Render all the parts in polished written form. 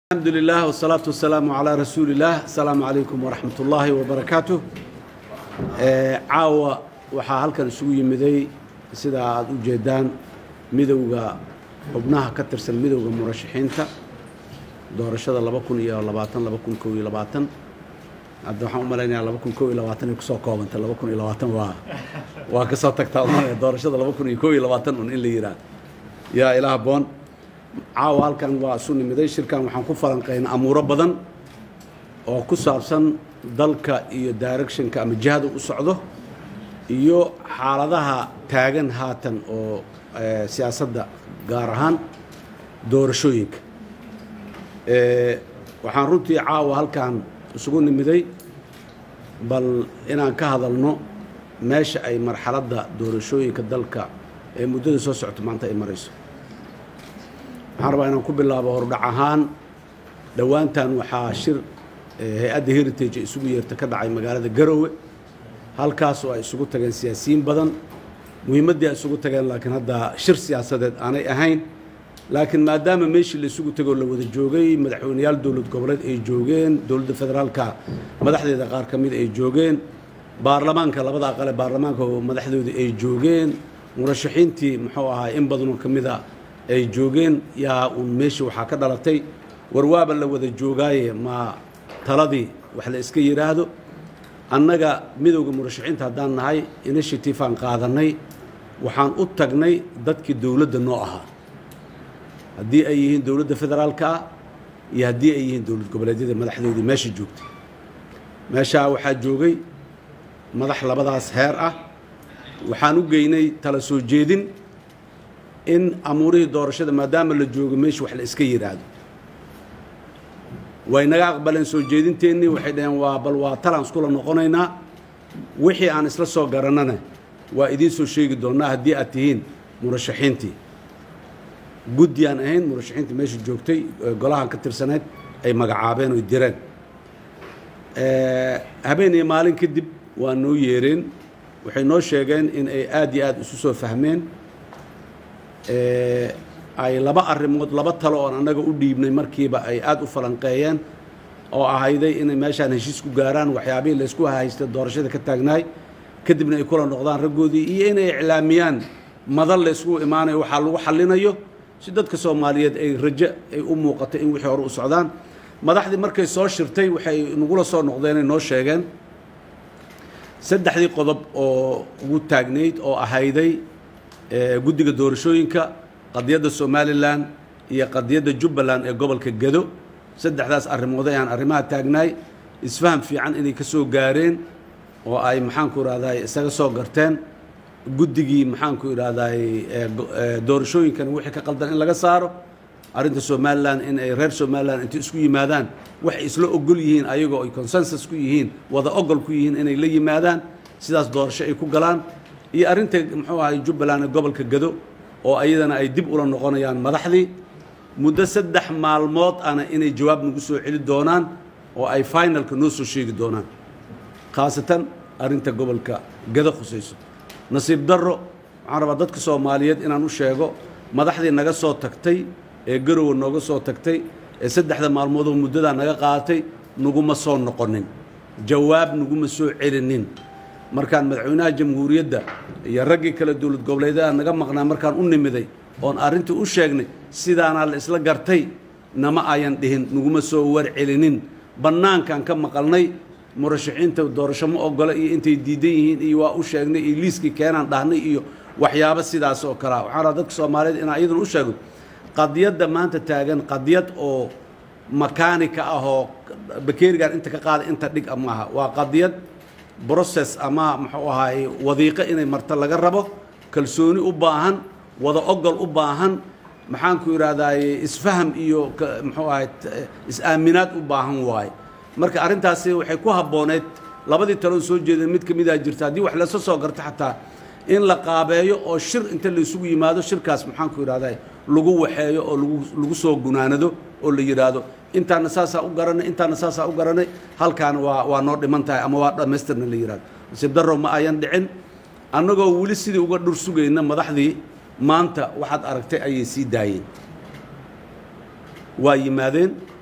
الحمد لله والصلاة والسلام على رسول الله. السلام عليكم ورحمة الله وبركاته. عاوة waxaa halkan isugu yimiday sida aad u jeedaan midowga xubnaha ka tirsan midowga murashaxiinta doorashada 2020 hadda waxaan u maleynayaa 2021 ku soo koobantay 2020 waa ka soo tagtaa doorashada 2021 in la yiraahdo yaa ilaah boon caawa halkan waa isu nimiday shirkan waxaan ku falanqeynaa amuuro badan oo ku saabsan dalka iyo directionka ama jihada u socdo iyo xaaladaha taagan haatan oo siyaasadda gaar ahaan doorashooyinka waxaan runtii caawa halkan isugu nimiday bal inaan ka hadalno meesha ay marxaladda doorashooyinka dalka ee muddada soo socota maanta ay marayso. waxaan rabaa inaan ku bilaabo hordhac ahaan dhowaantan waxaa shir hay-adda heritage isugu yeerta ka dhacay magaalada Garowe halkaas oo ay isugu tageen siyaasiyiin badan muhiimadii ay isugu tageen laakiin hadda shir siyaasadeed aanay ahayn laakiin maadaama meeshii la isugu tago la wada joogay madaxweynayaal dowlad goboleed ay joogeen dowladda federaalka madaxdeeda qaar ka mid ay joogeen baarlamaanka labada aqal ee baarlamaanka oo madaxdooda ay joogeen murashaxiintii muxuu ahaa in badan oo kamid ah ay joogeen yaa uun meeshii waxaa ka dhalatay warwaaba la wada joogaaye ma taladii wax la iska yiraahdo annaga midowga murashaxiinta haddaan nahay initiative aan qaadanay waxaan u tagnay dadkii dowladda noo ahaa haddii ay yihiin dowladda federaalka ah iyo haddii ay yihiin dowlad goboleedyada madaxdoodii meesha joogtay meeshaa waxaa joogay madax labadaas heer ah waxaan u geynay tala soo jeedin in amuurihii doorashada maadaama la joogo meesha wax la iska yiraahdo way naga aqbaleen soo jeedinteennii waxay dhaheen waa bal waa talaan iskula noqonaynaa wixii aan isla soo garanana waa idiin soo sheegi doonaa haddii aad tihiin murashaxiintii guddi aan ahayn murashaxiintii meesha joogtay golahan ka tirsaneyd ay magacaabeen oo direen habeen iyo maalin kadib waa noo yeereen waxay noo sheegeen in ay aad iyo aad isu soo fahmeen ay laba arrimood laba talo oo annaga u dhiibnay markiiba ay aad u falanqeeyeen oo ahayday inay meeshaan heshiis ku gaaraan waxyaabihii la isku haystay doorashada ka taagnaay kadibna ay kula noqdaan raggoodii iyo inay iclaamiyaan madal la isugu imaanayo waxaa lagu xallinayo si dadka Soomaaliyeed ay rajo ay u muuqato in wixii hore u socdaan madaxdii markay soo shirtay waxay nagula soo noqdeen ay noo sheegeen saddexdii qodob oo ugu taagnayd oo ahayday guddiga doorashooyinka qadiyadda Somaliland iyo qadiyadda Jubbaland ee gobolka Gedo saddexdaas arrimood ayaan arrimaha taagnaay isfaham fiican inay ka soo gaareen oo ay maxaan ku raadaay isaga soo garteen guddigii maxaan ku raadaay doorashooyinkan wixii ka qaldan in laga saaro arrinta Somaliland in ay reer Somaliland inta isku yimaadaan wax isla ogol yihiin ayagoo ay consensus ku yihiin wada ogol ku yihiin inay la yimaadaan sidaas doorasho ay ku galaan iyo arrinta muxuu ahay Jubbaland ee gobolka Gedo oo ayadana ay dib ula noqonayaan madaxdii muddo 3 maalmood ana inay jawaab nagu soo celi doonaan oo ay finalka noo soo sheegi doonaan khaasatan arrinta gobolka Gedo khusayso nasiib darro waxaan rabaa dadka Soomaaliyeed inaan u sheego madaxdii naga soo tagtay ee Garowe nooga soo tagtay ee 3 maalmood oo muddada naga qaatay naguma soo noqonin jawaab naguma soo celinin markaan madaxweynaha jamhuuriyadda iyo raggii kala dowlad goboleedyada naga maqnaa markaan u nimiday oon arrintii u sheegnay sidaana la isla gartay nama ayan dhihin naguma soo warcelinin bannaankan ka maqalnay murashaxiinta doorasho ma ogola iyo intay diidan yihiin iyo waa u sheegnay iyo liiskii keenaan dhahnay iyo waxyaabo sidaas oo kale waxaan rabaa dadka Soomaaliyeed in ayaduna u sheego qadiyadda maanta taagan qadiyad oo makaanika ah oo bakeerigan inta ka qaada inta dhig amaha waa qadiyad process ama muxuu ahaay wadiiqo inay marta laga rabo kalsooni u baahan wada ogol u baahan maxaan ku yiraahdaa isfaham iyo muxuu ahaay is-aaminaad u baahan waay marka arrintaasi waxay ku habooneed labadii talo soo jeedeen mid kamid ah jirta hadii wax la soo garto xataa in la qaabeeyo oo shir inta la isugu yimaado shirkaas maxaan ku yiraahdaa lagu waxeeyo oo lagu soo gunaanado oo la yiraahdo intaana saasa u garanay halkaan waa noo dhiman tahay ama waa dhameystirna la yiraahdo nasiib darro ma ayan dhicin annagoo weli sidii uga dhur sugayna madaxdii maanta waxaad aragtay ayay sii daayeen waa yimaadeen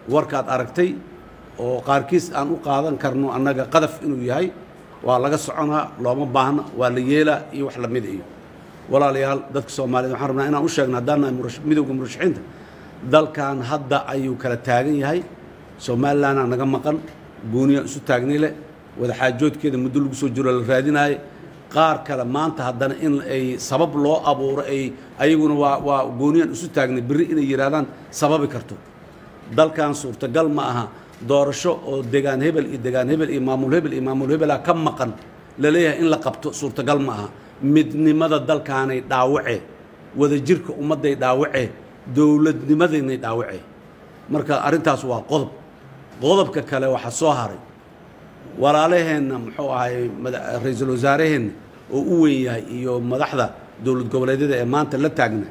warkaad aragtay oo qaarkiis aan u qaadan karno annaga qadaf inuu yahay waa laga soconaa looma baahna waa la yeelaa iyo wax la mid iyo walaalayaal dadka Soomaaliyeed waxaan rabnaa inaan u sheegno haddaan midowga murashaxiinta dalkan hadda ayuu kala taagan yahay Soomaaliland naga maqan gooniya isu taagnay leh wada xaajoodkeeda muddo lagu soo jiro la raadinayay qaar kale maanta haddana in ay sabab loo abuuro ay ayaguna waa gooniyan isu taagnay biri inay yiraahdaan sababi karto dalkan suurtagal ma aha doorasho oo deegaan hebel iyo maamul hebel ka maqan la leeyahay in la qabto suurtagal ma aha midnimada dalkaanay dhaawacee wada jirka ummaday dhaawacee dawladnimadeenay dhaawacee marka arrintaas waa qodobka kale waxa soo haray walaalaheenna muxuu ahay ra'iisul wasaaraheenna oo u weyn yahay iyo madaxda dawlad goboleedyada ee maanta la taagna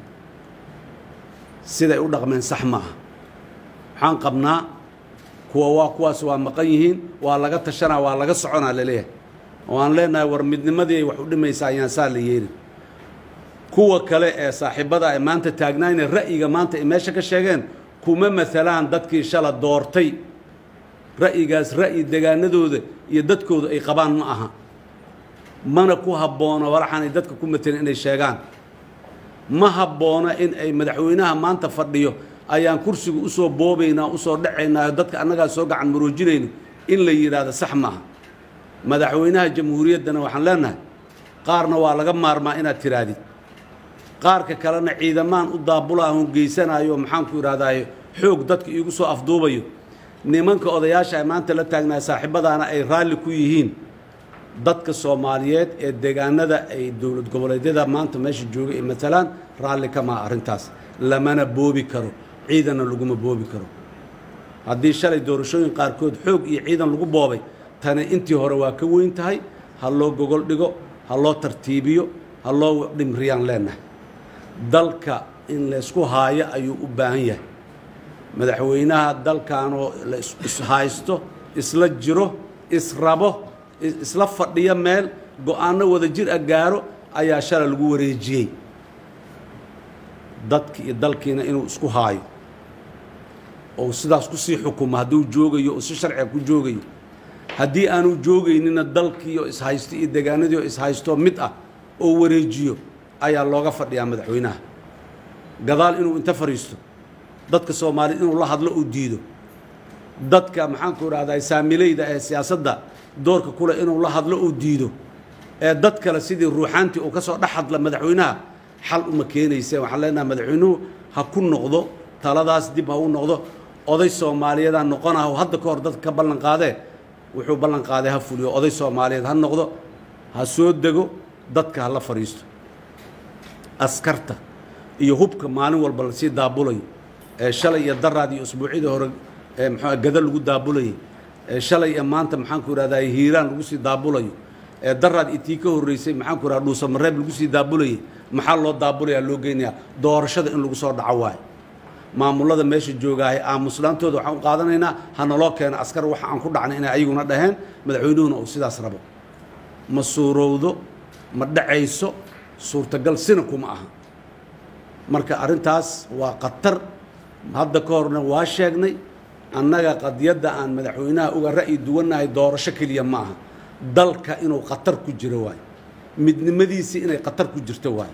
siday u dhaqmeen sax ma aha waxaan qabnaa kuwaas waa maqan yihiin waa laga tashanaa waa laga soconaa la leeyahay oo aan leenahay war midnimadii wax u dhimaysaa ayaan saa la yeelin kuwa kale ee saaxiibada ay maanta taagnaayna ra'yiga maanta ay meesha ka sheegeen kuma maalaan dadkii shala doortay ra'yigaas ra'yi deegaanadooda iyo dadkooda ay qabaan ma aha mana ku habboona walaxanay dadka ku mataleen inay sheegaan ma habboona in ay madaxweynaha maanta fadhiyo ayaan kursiga u soo boobaynaa u soo dhacaynaa dadka annagaa soo gacan maroojinayna in la yiraahdo sax maaha madaxweynaha jamhuuriyaddana waxaan leenahay qaarna waa laga maarmaa inaad tiraadid qaarka kalena ciidamaan u daabulaahu geysanayo maxaan ku yiraahdaa xoog dadka iigu soo afduubayo nimanka odayaasha ay maanta la taagnaa saaxiibadaana ay raalli ku yihiin dadka Soomaaliyeed ee deegaanada ay dawlad goboleedyada maanta meesha jooga ee matalaan raalli kama arrintaas lamana boobi karo ciidana laguma boobi karo haddii shalay doorashooyin qaarkood xoog iyo ciidan lagu boobay tani intii hore waa ka weyn tahay ha loo gogol dhigo ha loo tartiibiyo ha loo dhimriyaan leenahay dalka in la isku haayo ayuu u baahan yahay madaxweynaha dalkaanoo la ishaysto isla jiro israbo isla fadhiya meel go'aano wada jir ah gaaro ayaa shalay lagu wareejiyey dadka iyo dalkiina inuu isku haayo oo sidaas ku sii xukumo hadduu joogayo oo si sharci ku joogayo haddii aanu joogaynina dalkii iyo ishaysto iyo deegaanadii oo ishaysto mid ah oo wareejiyo ayaa looga fadhiyaa madaxweynaha gadaal inuu inta fariisto dadka Soomaaliyeed inuu la hadlo oo diido dadka maxaan ku raadayay saamilayda ee siyaasadda doorka kule inuu la hadlo oo diido ee dad kale sidii ruuxaantii uu ka soo dhaxadla madaxweynaha xal uma keenaysa waxaan leenahay madaxweynuhu ha ku noqdo taladaas dib ha u noqdo oday Soomaaliyeed aan noqonahay hadda ka hor dadka ka ballan qaadee wuxuu ballan qaaday ha fuliyo oday Soomaaliyeed ha noqdo ha soo dego dadka ha la fariisto askarta iyo hubka maalin walba la sii daabulayo shalay iyo daraadii usbuucida hore maxaa gadal lagu daabulay shalay iyo maanta maxaan ku yiraahdaa hiiraan lagu sii daabulayo daraad intii ka horeysay maxaan ku yiraahdaa dhuusa mareeb lagu sii daabulay maxaa loo daabulaya loo geynayaa doorashada in lagu soo dhaco waay maamulada meesha joogaay aamuslaantooda waxaan u qaadanaynaa hana loo keeno askar waxa aan ku dhacnay inay ayaguna dhaheen madaxweynuhuna uu sidaas rabo ma suurowdo ma dhacayso suurtagal sina kuma aha marka arrintaas waa qatar hadda ka horna waa sheegnay annaga qadiyadda aan madaxweynaha uga ra'yi duwanahay doorasho kaliya ma aha dalka inuu qatar ku jiro waay midnimadiisii inay qatar ku jirto waay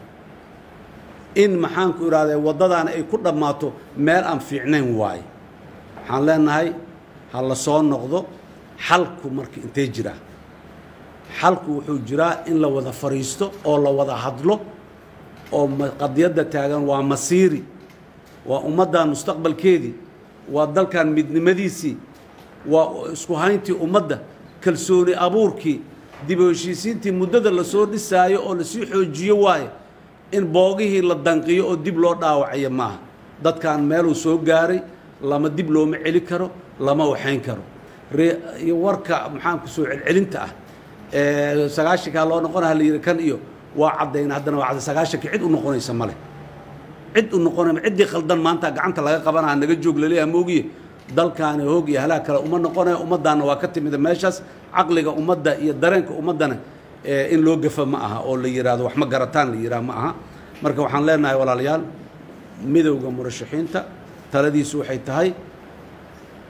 in maxaan ku iraahday wadadaana ay ku dhammaato meel aan fiicnayn waay waxaan leenahay ha la soo noqdo xalku marka intee jira xalku wuxuu jiraa in la wada fariisto oo la wada hadlo oo qadiyadda taagan waa masiiri waa ummaddan mustaqbalkeedii waa dalkan midnimadiisii waa isku hayntii ummadda kalsooni abuurkii dib u heshiisiintii muddada la soo dhisaayo oo la sii xoojiyo waaye in boogihii la danqiyo oo dib loo dhaawacayo maaha dadkan meeluu soo gaaray lama dib looma celi karo lama waxayn karo iyo warka maxaan ku soo celcelinta ah sagaashanka loo noqonaha la yiri kan iyo waa cadayna haddana waa caday sagaashanka cid u noqonaysa male cid u noqonay ciddii khaldan maanta gacanta laga qabanaha naga joog laleeyahay moogiye dalkaani hoog iyo halaag kale uma noqonayo ummaddaana waa ka timid meeshaas caqliga ummadda iyo dareenka ummaddana in loo gafa ma aha oo la yiraahdo wax ma garataan la yiraahdo ma aha marka waxaan leenahay walaalayaal midowga murashaxiinta taladiisu waxay tahay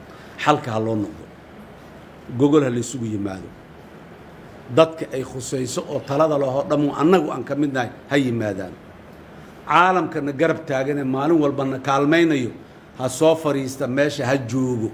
xalka ha loo noqdo gogol ha la isugu yimaado dadka ay khusayso oo talada lahoo dhammu annagu aan ka midnahay ha yimaadaan caalamkana garab taaganee maalin walbana kaalmaynayo ha soo fadhiista meesha ha joogo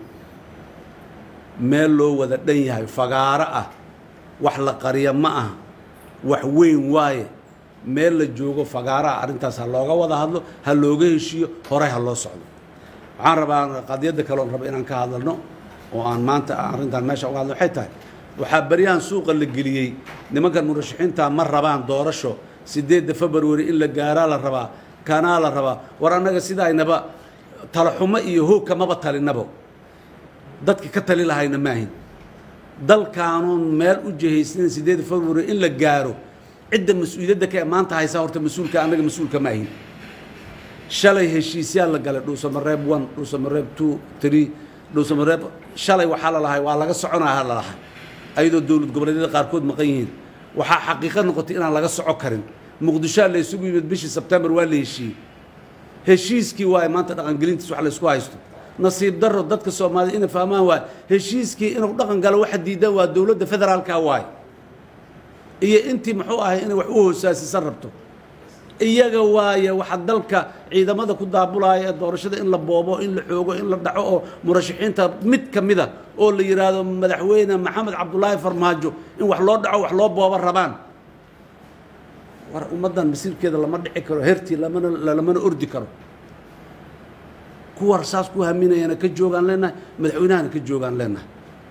meel loo wada dhan yahay fagaaro ah wax la qariya ma aha wax weyn waaye meel la joogo fagaaro ah arrintaas ha looga wada hadlo ha looga heshiiyo horey ha loo socdo waxaan rabaa qadiyadda kale oon raba inaan ka hadalno oo aan maanta arrintan meesha uga hadlo waxay tahay waxaa baryahan suuqa la geliyey nimankan murashaxiinta ma rabaan doorasho 8 February in la gaaraa la rabaa kanaa la rabaa war annaga sidaynaba talaxumo iyo hoog kamaba talinabo dadka ka tali lahayna maahin dalkaanuun meel u jihaysan 8 February in la gaaro cidda mas'uuliyadda ka maanta haysa horta mas'uulka annaga mas'uulka maahin shalay heshiisyaal la galay dhuusamareeb 1 dhuusamareeb 2 3 dhuusamareeb shalay waxaa la lahay waa laga soconaa la lahay ayadoo dawlad goboleedyada qaarkood maqan yihiin waxaa xaqiiqo noqotay inaan laga soco karin muqdisho la isugu yimid bishii September waa la heshiiyey heshiiskii waa maanta dhaqangelintiisa wax la isku haysto nasiib darro dadka Soomaaliyeed inay fahmaan waa heshiiskii inuu dhaqan galo waxa diidan waa dawladda federaalka waay iyo intii muxuu ahay inay wax u hoosaasisan rabto iyaga waaye waxa dalka ciidamada ku daabulaya doorashada in la boobo in la xoogo in la dhaco oo murashaxiinta mid kamida oo la yiraahdo madaxweyne Maxamed Cabdullaahi Farmaajo in wax loo dhaco wax loo boobo rabaan war ummadan masiirkeeda lama dhici karo herti lamana ordi karo kuwa rasaas ku haminayana ka joogan leenahay madaxweynahana ka joogan leenahay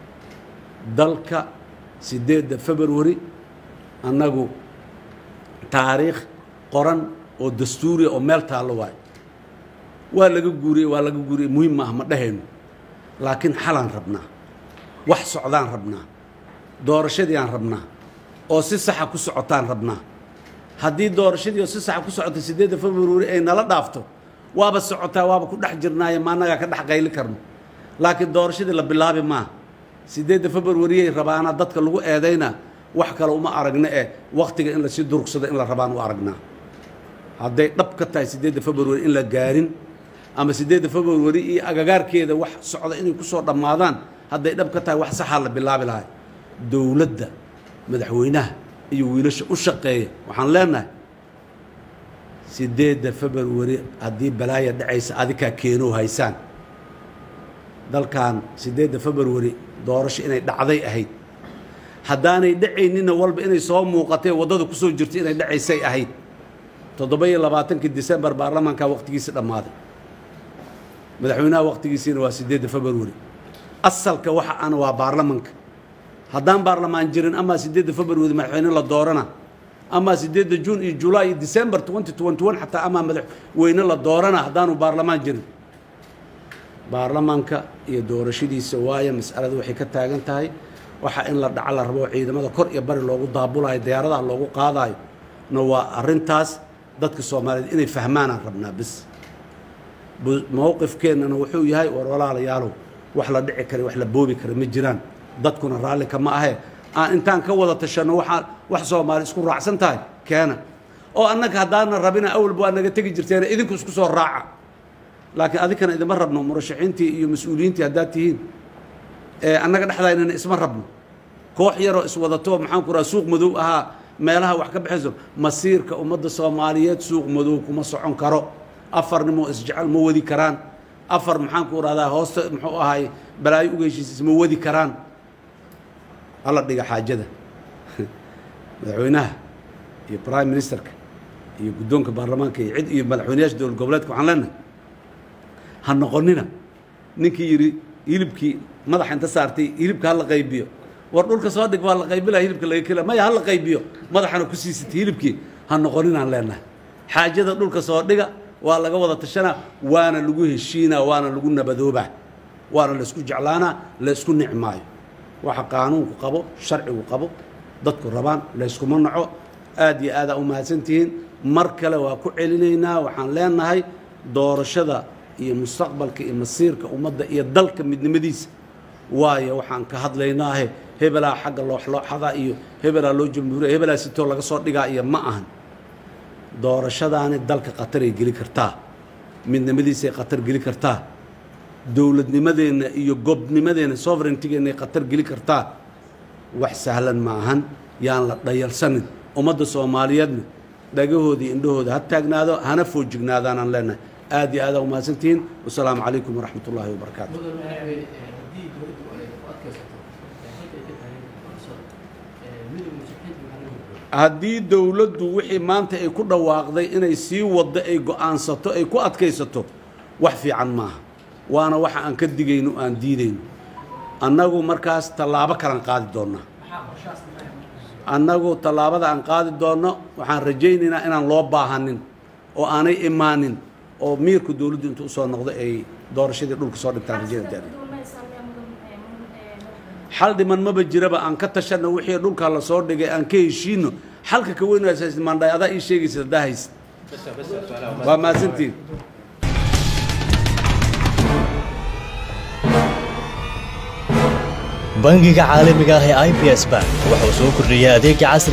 dalka 8 February annagu taariikh qoran oo dastuuri oo meel taalo waay waa laga guuriyay muhiim ma ah ma dhahayno laakiin xalan rabnaa wax socdaan rabnaa doorashadii aan rabnaa oo si sax ah ku socotaan rabnaa haddii doorashadii oo si sax ah ku socotay 8 February ay nala dhaafto waaba socotaa waaba ku dhex jirnaaye maanaga ka dhex qayli karno laakiin doorashadii la bilaabi ma 8 February ay rabaana dadka lagu eedayna wax kale uma aragna waqtiga in la si durgsado in la rabaan u aragnaa hadday dhab ka tahay 8 February in la gaarin ama 8 February iyo agagaarkeeda wax socda inay ku soo dhamaadaan hadday dhab ka tahay wax sax ah la bilaabi lahay dawladda madaxweynaha iyo wiilasha u shaqeeya waxaan leenahay 8 February haddii balaaya dhacaysa adika keeno haysaan dalkan 8 February doorasho inay dhacday ahayd haddaanay dhacaynina walba inay soo muuqatay wadada ku soo jirtay inay dhacaysay ahayd 27 December baarlamaanka waqtigiisa dhamaaday madaxweynaha waqtigiisina waa 8 February asalka waxa aan waa baarlamaanka haddaan baarlamaan jirin ama 8 February madaxweyne la doorana ama 8 June iyo July iyo December 2021 xataa ama madaxweyne la doorana haddaanu baarlamaan jirin baarlamaanka iyo doorashadiisa waaya mas'aladu waxay ka taagan tahay waxa in la dhacal la rabo ciidamada kor iyo bari loogu daabulayo diyaaradaha loogu qaadayo no waa arintaas dadka Soomaaliyeed inay fahmaan aan rabnaa bis mowqifkeena wuxuu yahay war walaalayaalow wax la dhici karo wax la boobi karo ma jiraan dadkuna raali kama ahe aan intaan ka wada tashano wax Soomaali isku raacsan tahay keena oo annaga hadaana rabina awal baa naga tagi jirteen idinku isku soo raaca laakiin adikana idima rabno murashaxiintii iyo mas'uuliyiintii hadaatihiin annaga dhaxdaynana isma rabno koox yaro iswadato maxaan ku raa suuq madow aha meelaha wax ka bixiso masiirka ummadda Soomaaliyeed suuq madow kuma socon karo afarnimo isjecel ma wadi karaan afar maxaan ku raadaa hoosta muxuu ahay balaayo uga heshiis ma wadi karaan alla dhiga xaajada madaxweynaha iyo prime ministerka iyo guddoonka baarlamaanka iyo cid iyo madaxweynayaasha dowlad goboleedka waxaan leenahay ha noqonina ninkii yiri hilibkii madaxa inta saartay hilibka hal qaybiyo war dhulka soo dhig waa la qaybila hilibka laga kala ma hal qaybiyo madaxana ku siisatay hilibkii ha noqonina aan leenahay xaajada dhulka soo dhiga waa laga wada tashana waana lagu heshiina waana lagu nabadooba waana la isku jeclaana la isku nicmaayo waxa qaanuunku qabo sharcigu qabo dadku rabaan la isku manaco aad iyo aad u mahadsantihiin mar kale waa ku celinaynaa waxaan leenahay doorashada iyo mustaqbalka iyo masiirka ummadda iyo dalka midnimadiisa waayo waxaan ka hadlaynaa hebelaa xagga looxada iyo hebelaa loo jamhuuriya hebelaa sitoo laga soo dhigaa iyo ma ahan doorashadaani dalka qatar ay geli kartaa midnimadiisa ay qatar geli kartaa dowladnimadeena iyo gobnimadeena sovereignty-geena qatar geli kartaa wax sahlan maahan yaan la dhayalsanin ummadda Soomaaliyeedna dhagahoodii indhahooda ha taagnaado hana foojignaadaan aan leenahay aad iyo aad u mahadsantiin wassalaamu calaykum waraxmatullaahi wabarakaatuh haddii dowladdu wixii maanta ay ku dhawaaqday inay sii waddo ay go'aansato ay ku adkaysato wax fiican maaha waana waxa aan ka digayno aan diidayno annagu markaas tallaabo kalan qaadi doonnaa annagu tallaabada aan qaadi doonno waxaan rajaynaynaa inaan loo baahanin oo aanay imaanin oo miirku dowladdu intuu u soo noqdo ay doorashadii dhulka soo dhigtaan rajaynayaan xal dhiman maba jiraba aan ka tashanno wixii dhulka la soo dhigay aan ka heshiino xalka ka weyn waa maandhay adaa ii sheegaysa dahays waa maasantiin bangiga caalamiga ah ee IBS Bank wuxuu soo kordhiyay adeeg casri